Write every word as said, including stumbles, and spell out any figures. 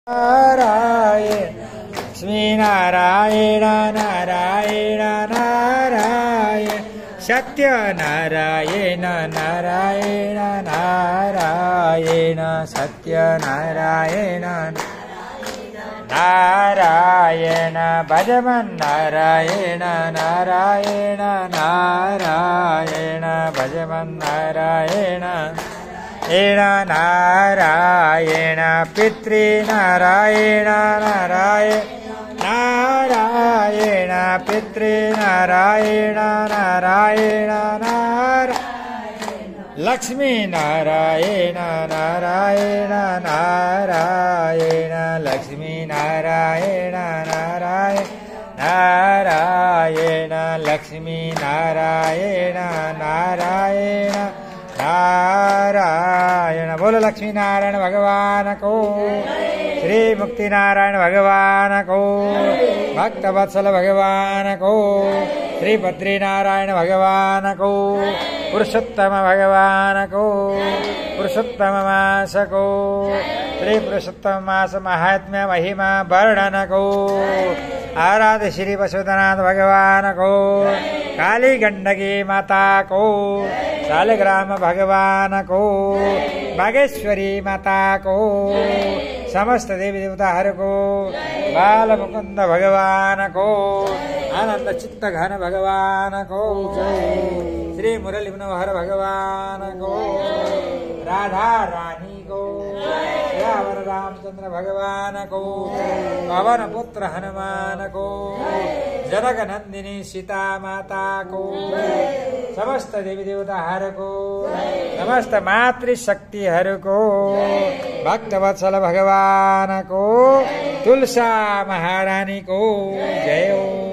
नारायण लक्ष्मी नारायण नारायण नारायण सत्य नारायण नारायण नारायण सत्य नारायण नारायण भजमन नारायण नारायण नारायण भजमन नारायण एण नारायण पितृ नारायण नारायण नारायण पितृ नारायण नारायण नारायण लक्ष्मी नारायण नारायण नारायण लक्ष्मी नारायण नारायण नारायण लक्ष्मी नारायण नारायण नारायण। बोलो लक्ष्मी नारायण भगवान को, श्री मुक्ति नारायण भगवान को, भक्त वत्सल भगवान को, श्री बद्री नारायण भगवान को, पुरुषोत्तम भगवान को, पुरुषोत्तम मास को, श्री पुरुषोत्तम मास महात्म्य महिमा वर्णन को, आराध्य श्री वसुधनाथ भगवान को, काली गंडकी माता को, शालिग्राम भगवान को, बागेश्वरी माता को, समस्त देवी देवताहरू को, बाल मुकुंद भगवान को, आनंद चित्त घन भगवान को, श्री मुरली मनोहर भगवान को, राधा रानी को, श्यावर रामचंद्र भगवान को, पवन पुत्र हनुमान को, जनक नंदिनी सीता माता को, समस्त देवी देवताहरू को, समस्त मातृशक्तिहरू को, भक्त वत्सल भगवान को, तुलसा महारानी को जय हो।